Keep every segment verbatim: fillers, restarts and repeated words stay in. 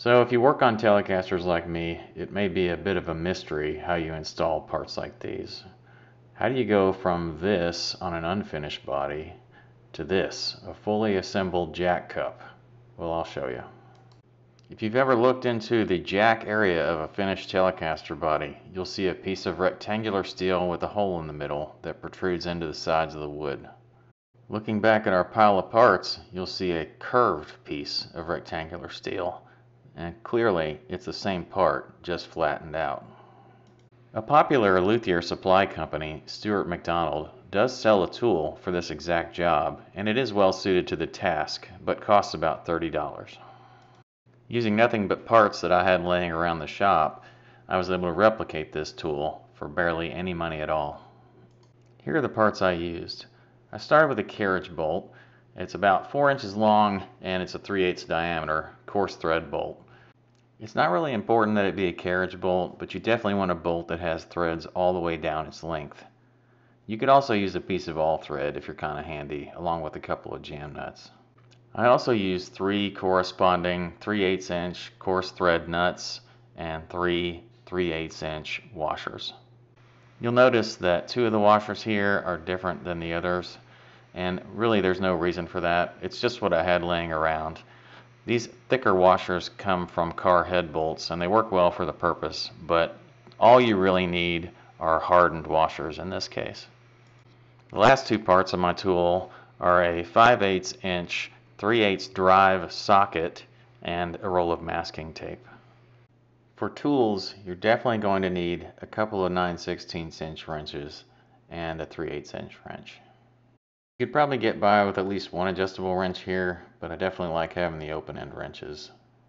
So if you work on Telecasters like me, it may be a bit of a mystery how you install parts like these. How do you go from this on an unfinished body to this, a fully assembled jack cup? Well, I'll show you. If you've ever looked into the jack area of a finished Telecaster body, you'll see a piece of rectangular steel with a hole in the middle that protrudes into the sides of the wood. Looking back at our pile of parts, you'll see a curved piece of rectangular steel, and clearly it's the same part, just flattened out. A popular luthier supply company, Stuart McDonald, does sell a tool for this exact job, and it is well suited to the task, but costs about thirty dollars. Using nothing but parts that I had laying around the shop, I was able to replicate this tool for barely any money at all. Here are the parts I used. I started with a carriage bolt. It's about four inches long and it's a three eighths diameter coarse thread bolt. It's not really important that it be a carriage bolt, but you definitely want a bolt that has threads all the way down its length. You could also use a piece of all thread if you're kind of handy, along with a couple of jam nuts. I also used three corresponding three eighths inch coarse thread nuts and three three eighths inch washers. You'll notice that two of the washers here are different than the others, and really there's no reason for that. It's just what I had laying around. These thicker washers come from car head bolts and they work well for the purpose, but all you really need are hardened washers in this case. The last two parts of my tool are a five eighths inch three eighths drive socket and a roll of masking tape. For tools, you're definitely going to need a couple of nine sixteenths inch wrenches and a three eighths inch wrench. You could probably get by with at least one adjustable wrench here, but I definitely like having the open end wrenches.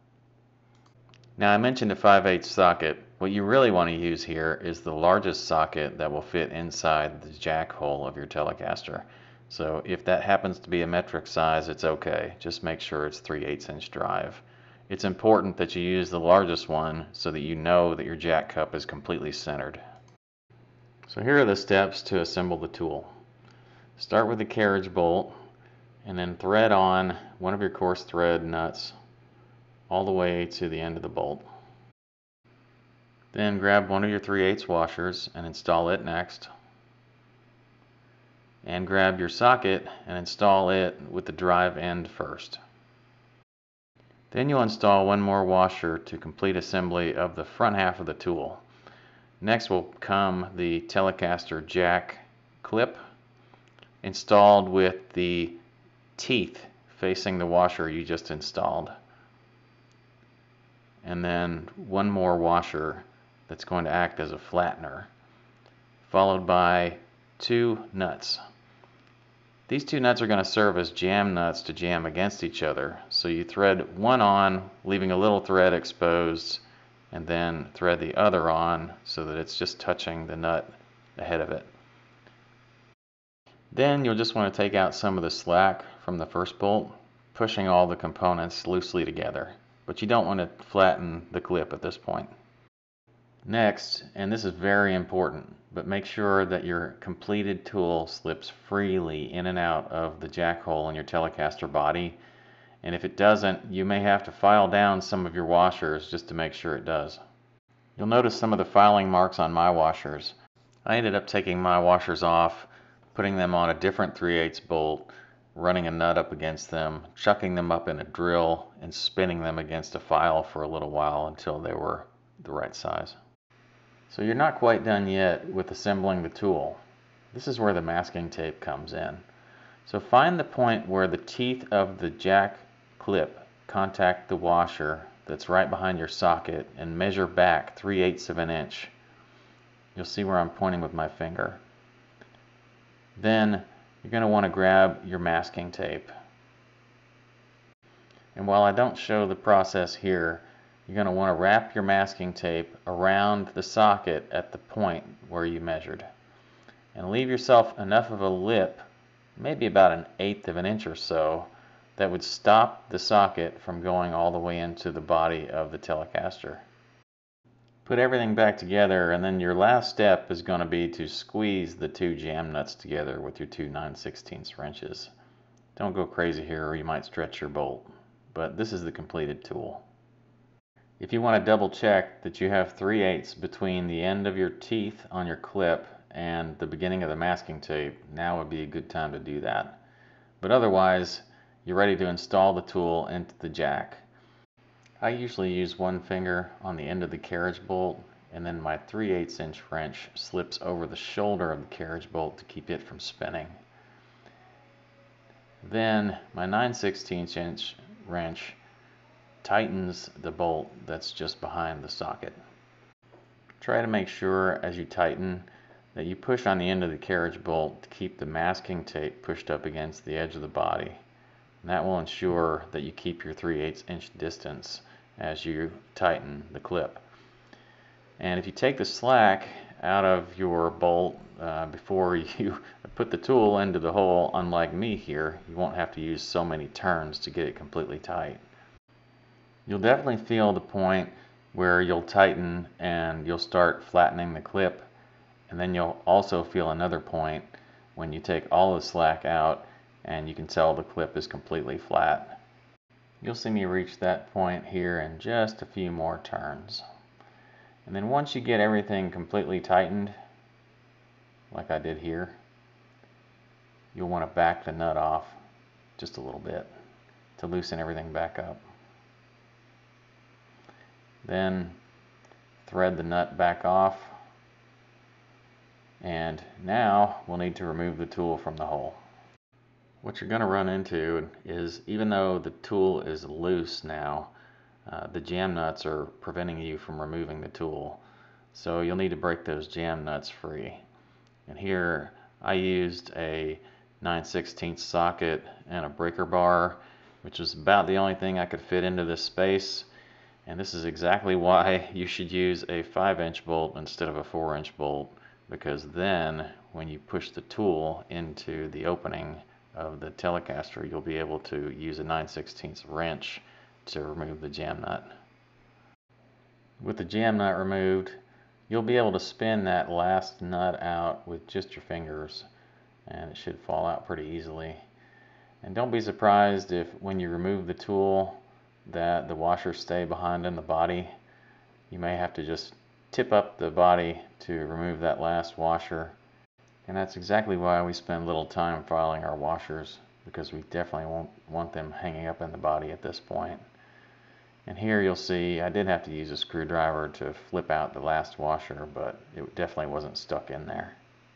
Now, I mentioned a five eighths socket. What you really want to use here is the largest socket that will fit inside the jack hole of your Telecaster. So if that happens to be a metric size, it's okay. Just make sure it's three eighths inch drive. It's important that you use the largest one so that you know that your jack cup is completely centered. So here are the steps to assemble the tool. Start with the carriage bolt and then thread on one of your coarse thread nuts all the way to the end of the bolt. Then grab one of your three eighths washers and install it next. And grab your socket and install it with the drive end first. Then you'll install one more washer to complete assembly of the front half of the tool. Next will come the Telecaster jack clip installed with the teeth facing the washer you just installed. And then one more washer that's going to act as a flattener, followed by two nuts. These two nuts are going to serve as jam nuts to jam against each other. So you thread one on, leaving a little thread exposed, and then thread the other on so that it's just touching the nut ahead of it. Then you'll just want to take out some of the slack from the first bolt, pushing all the components loosely together. But you don't want to flatten the clip at this point. Next, and this is very important, but make sure that your completed tool slips freely in and out of the jack hole in your Telecaster body. And if it doesn't, you may have to file down some of your washers just to make sure it does. You'll notice some of the filing marks on my washers. I ended up taking my washers off, putting them on a different three eighths bolt, running a nut up against them, chucking them up in a drill, and spinning them against a file for a little while until they were the right size. So you're not quite done yet with assembling the tool. This is where the masking tape comes in. So find the point where the teeth of the jack clip contact the washer that's right behind your socket and measure back three eighths of an inch. You'll see where I'm pointing with my finger. Then you're going to want to grab your masking tape. And while I don't show the process here, you're going to want to wrap your masking tape around the socket at the point where you measured. And leave yourself enough of a lip, maybe about an eighth of an inch or so, that would stop the socket from going all the way into the body of the Telecaster. Put everything back together, and then your last step is going to be to squeeze the two jam nuts together with your two nine sixteenths wrenches. Don't go crazy here or you might stretch your bolt, but this is the completed tool. If you want to double check that you have three eighths between the end of your teeth on your clip and the beginning of the masking tape, now would be a good time to do that. But otherwise, you're ready to install the tool into the jack. I usually use one finger on the end of the carriage bolt, and then my three eighths inch wrench slips over the shoulder of the carriage bolt to keep it from spinning. Then my nine sixteenths inch wrench tightens the bolt that's just behind the socket. Try to make sure as you tighten that you push on the end of the carriage bolt to keep the masking tape pushed up against the edge of the body. And that will ensure that you keep your three eighths inch distance as you tighten the clip. And if you take the slack out of your bolt uh, before you put the tool into the hole, unlike me here, you won't have to use so many turns to get it completely tight. You'll definitely feel the point where you'll tighten and you'll start flattening the clip, and then you'll also feel another point when you take all the slack out and you can tell the clip is completely flat. You'll see me reach that point here in just a few more turns. And then once you get everything completely tightened, like I did here, you'll want to back the nut off just a little bit to loosen everything back up. Then thread the nut back off, and now we'll need to remove the tool from the hole. What you're going to run into is, even though the tool is loose now, uh, the jam nuts are preventing you from removing the tool. So you'll need to break those jam nuts free. And here I used a nine sixteenths socket and a breaker bar, which is about the only thing I could fit into this space. And this is exactly why you should use a five inch bolt instead of a four inch bolt, because then when you push the tool into the opening of the Telecaster, you'll be able to use a nine sixteenths wrench to remove the jam nut. With the jam nut removed, you'll be able to spin that last nut out with just your fingers, and it should fall out pretty easily. And don't be surprised if when you remove the tool that the washers stay behind in the body. You may have to just tip up the body to remove that last washer. And that's exactly why we spend little time filing our washers, because we definitely won't want them hanging up in the body at this point. And here you'll see I did have to use a screwdriver to flip out the last washer, but it definitely wasn't stuck in there.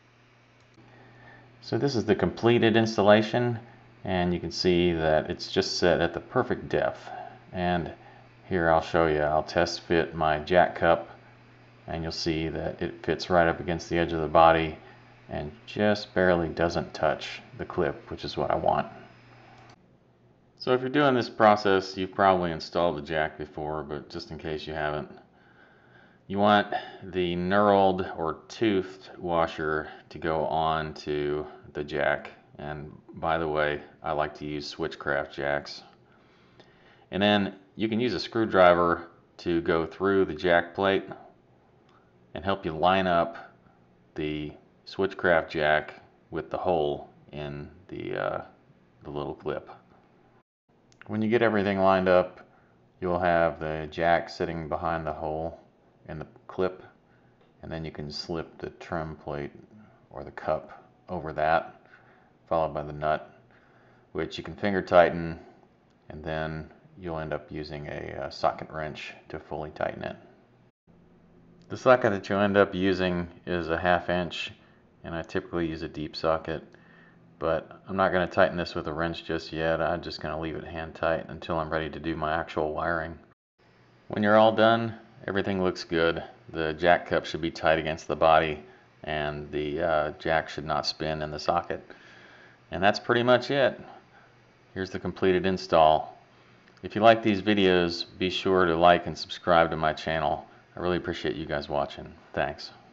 So this is the completed installation, and you can see that it's just set at the perfect depth. And here I'll show you, I'll test fit my jack cup, and you'll see that it fits right up against the edge of the body and just barely doesn't touch the clip, which is what I want. So if you're doing this process, you've probably installed the jack before, but just in case you haven't, you want the knurled or toothed washer to go on to the jack. And by the way, I like to use Switchcraft jacks. And then you can use a screwdriver to go through the jack plate and help you line up the Switchcraft jack with the hole in the, uh, the little clip. When you get everything lined up, you'll have the jack sitting behind the hole in the clip, and then you can slip the trim plate or the cup over that, followed by the nut, which you can finger tighten, and then you'll end up using a, a socket wrench to fully tighten it. The socket that you'll end up using is a half inch, and I typically use a deep socket, but I'm not going to tighten this with a wrench just yet. I'm just going to leave it hand tight until I'm ready to do my actual wiring. When you're all done, everything looks good. The jack cup should be tight against the body, and the uh, jack should not spin in the socket. And that's pretty much it. Here's the completed install. If you like these videos, be sure to like and subscribe to my channel. I really appreciate you guys watching. Thanks.